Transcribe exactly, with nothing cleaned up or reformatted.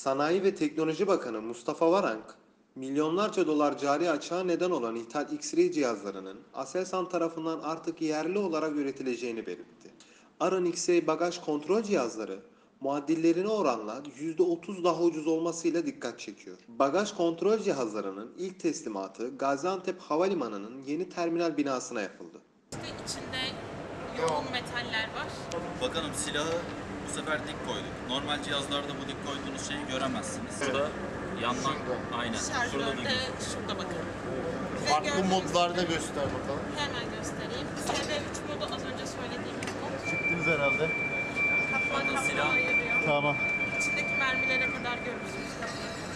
Sanayi ve Teknoloji Bakanı Mustafa Varank, milyonlarca dolar cari açığa neden olan ithal X-ray cihazlarının Aselsan tarafından artık yerli olarak üretileceğini belirtti. Aran X-ray bagaj kontrol cihazları, muadillerine oranla yüzde otuz daha ucuz olmasıyla dikkat çekiyor. Bagaj kontrol cihazlarının ilk teslimatı Gaziantep Havalimanı'nın yeni terminal binasına yapıldı. İşte içinde yoğun metaller var. Bakanım silahı bu sefer dik koyduk. Normal cihazlarda bu dik koyduğunuz şeyi göremezsiniz. Burada yandan aynen. Şurada da Şarjörde şurada bakın. Bize Farklı gördüğünüz modlarda gibi- göster bakalım. Hemen göstereyim. S V üç modu az önce söylediğimiz mod. Çıktınız herhalde. Kaplan Bakın kaplan silah. ayırıyor. Tamam. İçindeki mermilere kadar görürsünüz kapıyı.